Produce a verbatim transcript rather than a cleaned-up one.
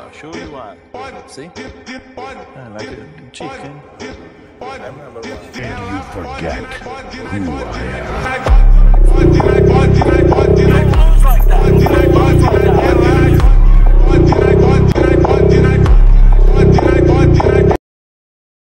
Show you what. See? I like it. Chicken. And you forget who I am.